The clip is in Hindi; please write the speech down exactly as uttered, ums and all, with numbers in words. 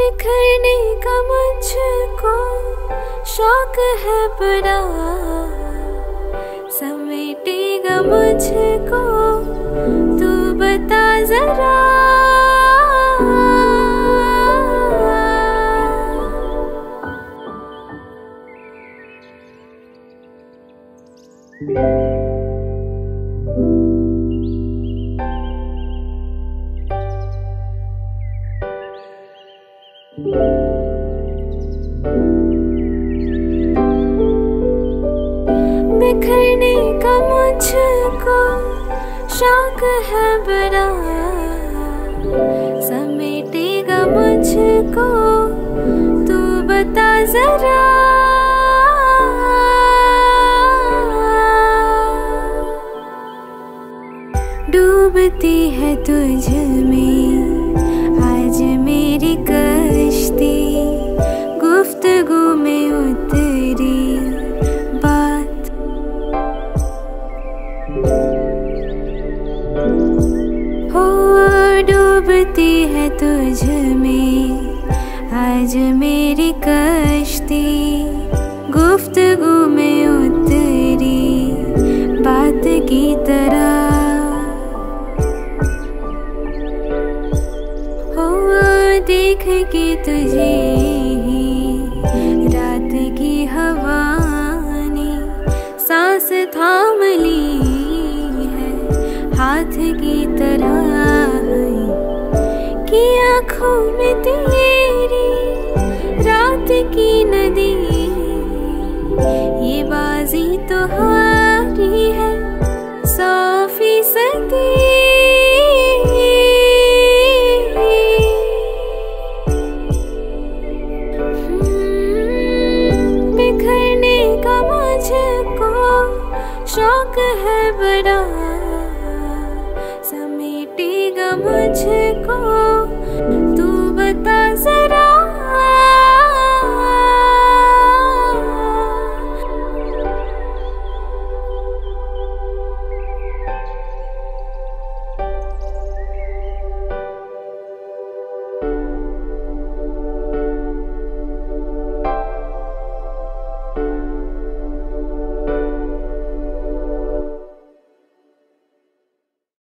बिखरने का मुझको शौक है बड़ा, समेटेगा मुझको तू बता जरा। बिखरने का मुझको शौक है बड़ा, समेटेगा मुझको तू बता जरा। डूबती है तुझ में आज मेरी कश्ती, गुफ्तगू में उतरी बात। हो डूबती है तुझ में आज मेरी कश्ती, गुफ्तगू में उतरी बात की तरह। देख के तुझे रात की हवा ने सांस थाम ली है हाथ की तरह, कि आँखों में तेरी रात की नदी, ये बाजी तो हारी है सौ फीसदी। शौक है बड़ा, समेटेगा मुझको